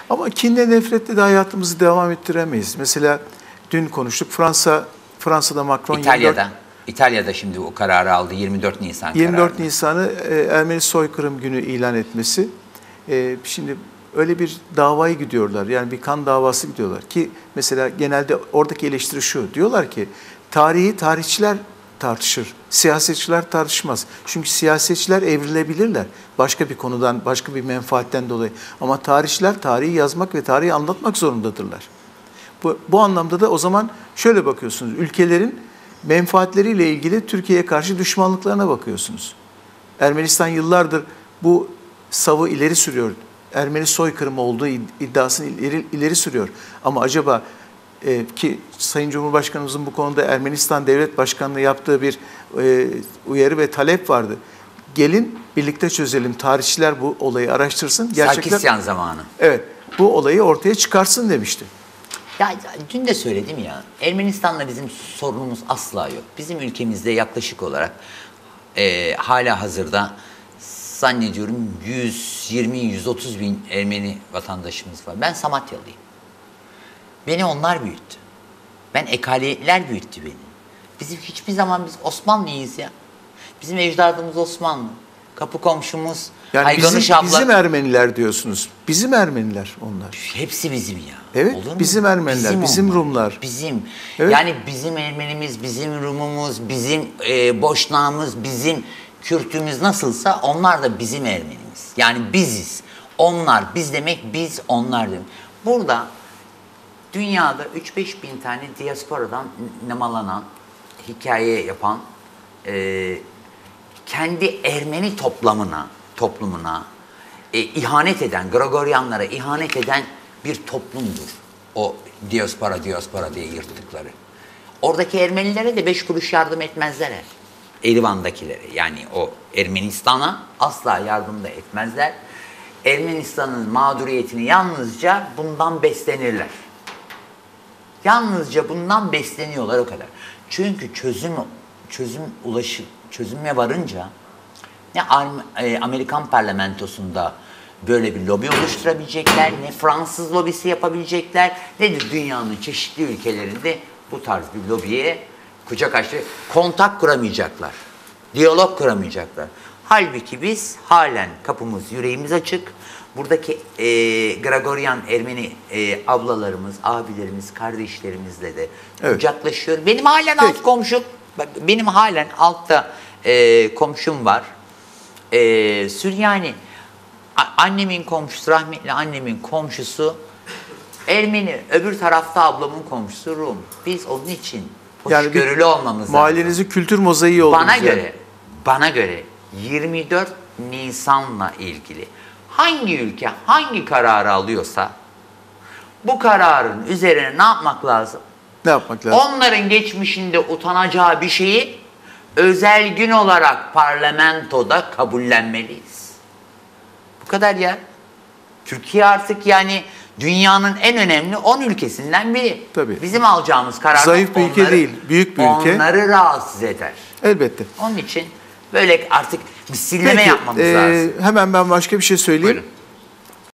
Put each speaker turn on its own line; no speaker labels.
Ama kinle nefretle de hayatımızı devam ettiremeyiz. Mesela dün konuştuk, Fransa'da Macron
İtalya'da şimdi o kararı aldı, 24 Nisan kararı.
24 Nisan'ı Ermeni soykırım günü ilan etmesi. Şimdi öyle bir davaya gidiyorlar. Yani bir kan davası gidiyorlar ki mesela genelde oradaki eleştiri şu. Diyorlar ki tarihi tarihçiler tartışır. Siyasetçiler tartışmaz. Çünkü siyasetçiler evrilebilirler. Başka bir konudan, başka bir menfaatten dolayı. Ama tarihçiler tarihi yazmak ve tarihi anlatmak zorundadırlar. Bu anlamda da o zaman şöyle bakıyorsunuz. Ülkelerin menfaatleriyle ilgili Türkiye'ye karşı düşmanlıklarına bakıyorsunuz. Ermenistan yıllardır bu savı ileri sürüyor. Ermeni soykırımı olduğu iddiasını ileri sürüyor. Ama acaba ki Sayın Cumhurbaşkanımızın bu konuda Ermenistan Devlet Başkanı'na yaptığı bir uyarı ve talep vardı. Gelin birlikte çözelim. Tarihçiler bu olayı araştırsın.
Sarkisyan zamanı.
Evet. Bu olayı ortaya çıkarsın demişti.
Ya dün de söyledim ya, Ermenistan'la bizim sorunumuz asla yok. Bizim ülkemizde yaklaşık olarak hala hazırda zannediyorum 120-130 bin Ermeni vatandaşımız var. Ben Samatyalıyım. Beni onlar büyüttü. Ben Ekaliler büyüttü beni. Bizim hiçbir zaman biz Osmanlıyız ya. Bizim ecdadımız Osmanlı. Kapı komşumuz
yani bizim Ermeniler diyorsunuz. Bizim Ermeniler onlar.
Hepsi bizim ya.
Evet,
olur
bizim
mu?
Ermeniler, bizim Rumlar.
Bizim.
Evet.
Yani bizim Ermenimiz, bizim Rumumuz, bizim Boşnağımız, bizim Kürtümüz nasılsa onlar da bizim Ermenimiz. Yani biziz. Onlar, biz demek biz, onlar demek. Burada dünyada 3-5 bin tane diasporadan nemalanan, hikaye yapan, kendi Ermeni toplumuna ihanet eden, Gregoryanlara ihanet eden bir toplumdur. O diaspora diye yırttıkları. Oradaki Ermenilere de 5 kuruş yardım etmezler. Erivan'dakilere, yani o Ermenistan'a asla yardım da etmezler. Ermenistan'ın mağduriyetini yalnızca bundan beslenirler. Yalnızca bundan besleniyorlar, o kadar. Çünkü çözüme varınca ne Amerikan parlamentosunda böyle bir lobi oluşturabilecekler, ne Fransız lobisi yapabilecekler, ne de dünyanın çeşitli ülkelerinde bu tarz bir lobiye kucak açtı. Kontak kuramayacaklar, diyalog kuramayacaklar. Halbuki biz halen kapımız, yüreğimiz açık. Buradaki Gregoryan Ermeni ablalarımız, abilerimiz, kardeşlerimizle de kucaklaşıyor. Benim halen alt komşum, benim halen altta komşum var. Süryani, annemin komşusu, rahmetli annemin komşusu Ermeni, öbür tarafta ablamın komşusu Rum. Biz onun için hoşgörülü olmamız lazım.
Mahallenizi kültür mozaiği oldunuz.
Bana göre 24 Nisan'la ilgili hangi ülke hangi kararı alıyorsa bu kararın üzerine ne yapmak lazım?
Ne yapmak lazım?
Onların geçmişinde utanacağı bir şeyi özel gün olarak parlamentoda kabullenmeliyiz. Bu kadar ya. Türkiye artık yani dünyanın en önemli 10 ülkesinden biri.
Tabii.
Bizim alacağımız karar
zayıf bir ülke değil, büyük bir ülke.
Onları rahatsız eder.
Elbette.
Onun için böyle artık misilleme yapmamız lazım.
Hemen ben başka bir şey söyleyeyim.
Buyurun.